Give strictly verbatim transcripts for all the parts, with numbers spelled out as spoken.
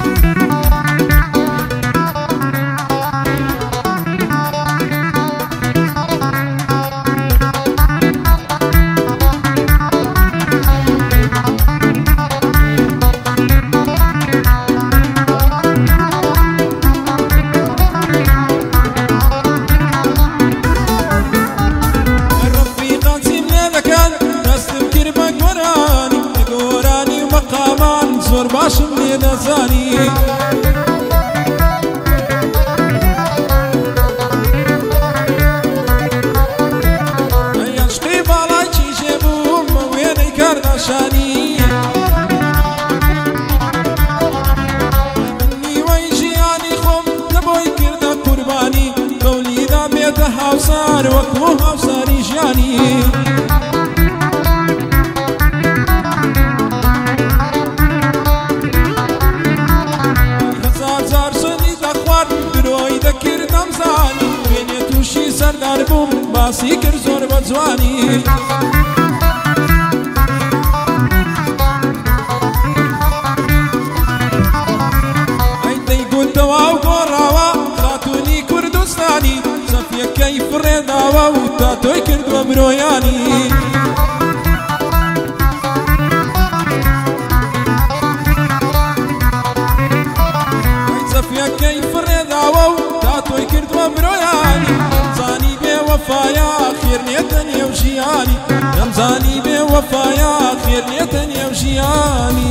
باشم لێ نەزانی عشقی باڵای کیژێ بوومە وێنەی کارداشانی نیوەی ژیانی خۆم لە بۆی کردە قوربانی دەولیدا بێتە هاوسار وەکو هاوساری ژیانی سەردار بووم باسی کرد زۆر بە جوانی ئەی دەیگوتەوە و گۆڕاوە خاتوونی کوردستانی سەفیەکەی فڕێداوە و تا تۆی کردووە برۆیانی ئەی سەفیەکەی فڕێداوە و تا تۆی کردووە برۆیانی وفايا خير نيتن يوشياني رمزاني بوفايا خير نيتن يوشياني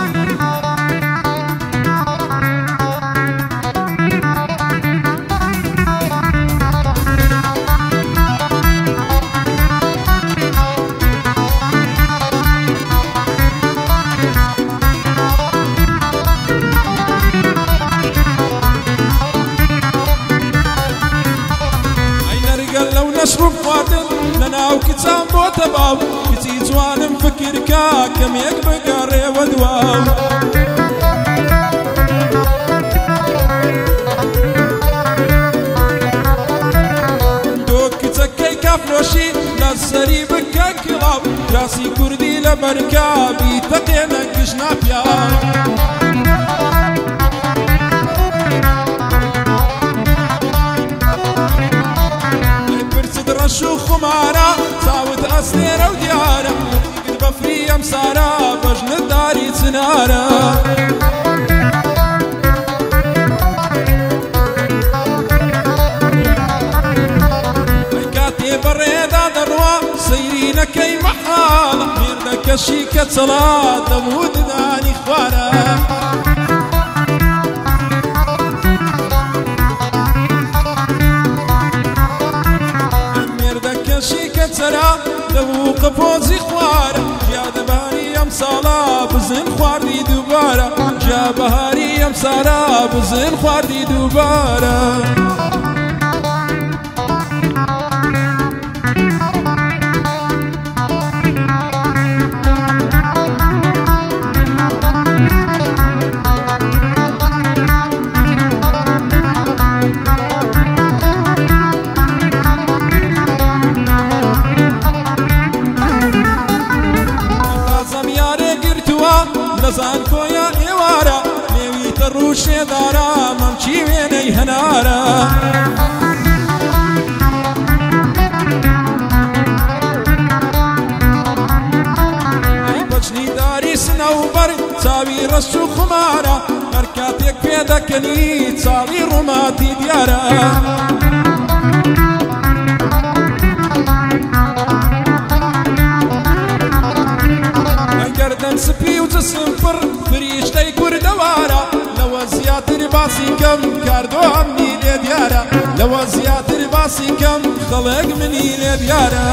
نشرب خواردن لەناو کچان بۆتە باو کچی جوانم فکرکە کەمێک بگەڕێوە دواو تۆ کچەکەی کافرۆشی لە سەری بکە کڵاو راسی کوردی لە بەرکە بیتەقێنە گشنا پیا شو خمارة صاوت أسنيرة وديارة قد بفري أمسارة بجن داري سنارة كاتي بريدة دروا سيرينا كي محالة ميردك الشيكة صلاة دمود داني خوارة سرا لو قفوزي خوارة جا بهاري ام صلاة بزن خواردي دوبارة جا بهاري ام صلاة بزن خواردي دوبارة لەزان کۆیا ئێوارە نێویتە ڕووشێدارە مەمچی وێنەی هەنارە ئەی بەچنی داری سنەوبەر چاوی ڕەش و خمارە هەر کاتێک پێ دەکەنی چاوی ڕووماتی دیارە گردن سپی و جسم پر فریشتەی کوردەوارە لەوە زیاتر باسی کەم کاردۆ ئەمنی لێ دیارە لەوە زیاتر باسی کەم خەڵک منی لێ دیارە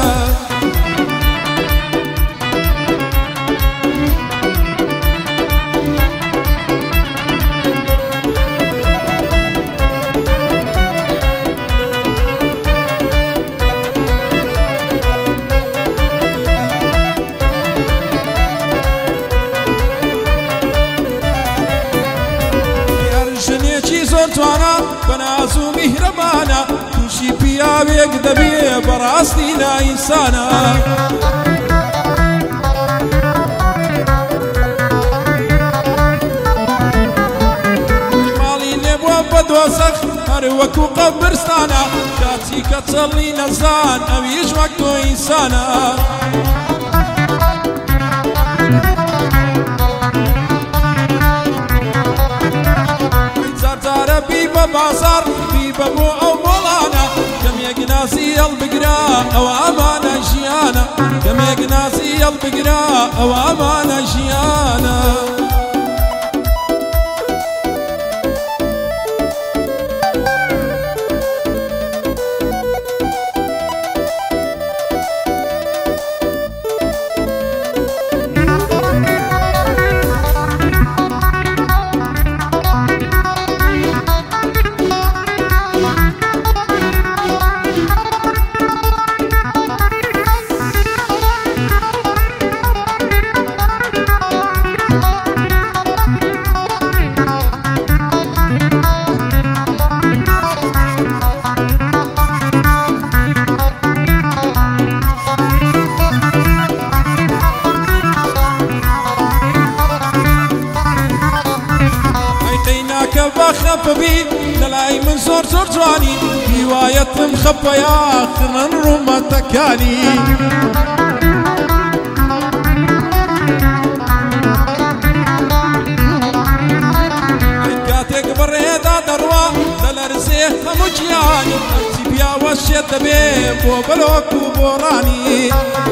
جوانا بناز و میهرەبانە تووشی پیاوێک دەبێ بەڕاستی نائینسانە وەکو قەبرستانە کاتی کە چەڵی نەزان ئەویش وەک تۆ ئینسانە جارجارە بی بە بازار بی بە بۆ ئەو مۆڵانە کەمێک ناسی هەڵبگرا ئەوە ئەمانە ژیانە کەمێک ناسی هەڵبگرا ئەوە ئەمانە ژیانە خەپەبی لەلای من زۆر زۆر جوانی هیوایەتم خەپەیە خڕن ڕوومەتەکانی کاتێک بەڕێدا دەڕوا لە لەرزێ هەموو گیانی هەرچی پیاوە شێت دەبێ بۆ بەلۆک و بۆڕانی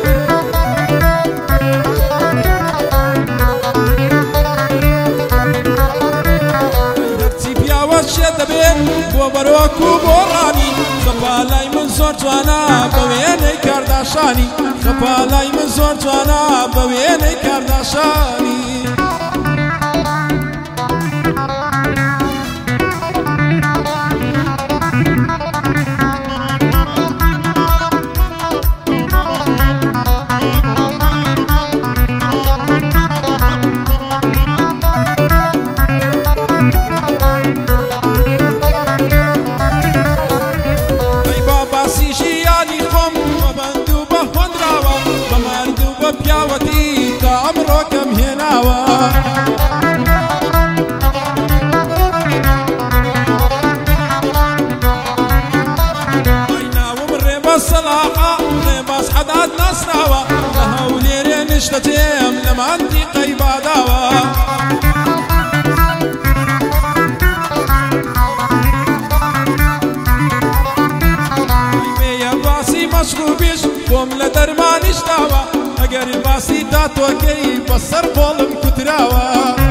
شێت دەبێت بۆ بەرۆک و بۆڕانی خەپالای من زۆر جوانە بە وێنەی کارداشانی خەپالای من زۆر جوانە بە وێنەی کارداشانی پیاوەتی تا ئەمڕۆکەم هێناوە ناوم ڕێبەز سەلاحە ڕێبەز حەداد ناسراوە لە هەولێرێ نیشتە تێم لە مانتیقەی باداوە بێیە باسی مەشروبیش بۆم لە دەرمانیش داوە ئەگەر باسی داتۆکەی بەسەر بۆڵم کوتراوە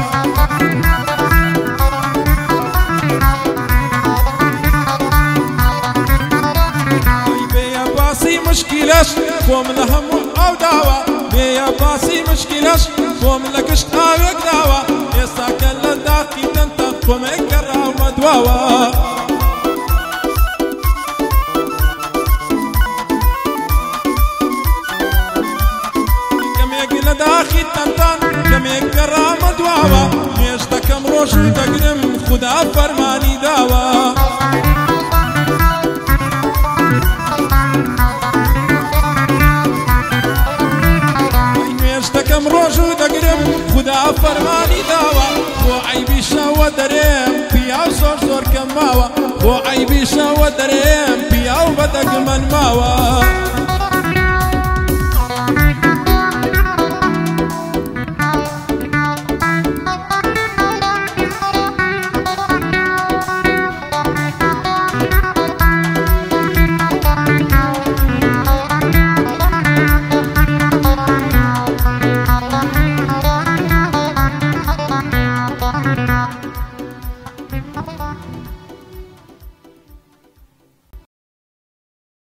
بێیە باسی مشکیلەش بۆم لە هەموو ئەو داوە بێیە باسی مشکیلەش بۆم لە گشت ئاوێک داوە ئێستا کە لە داقی تەنتە کۆمێک گەڕاومە دواوە لە داخی تەنتان کەمێک گەڕامە دواوە نوێژ دەکەم ڕۆژ و دەگرم خودا فەرمانی داوە نوێژ دەکەم ڕۆژ و دەگرم خودا فەرمانی داوە بۆ عەیبی شەوە دەرێم پیاو زۆر زۆر کەم ماوە بۆ عەیبی شەوە دەرێم پیاو بەدەگمەن ماوە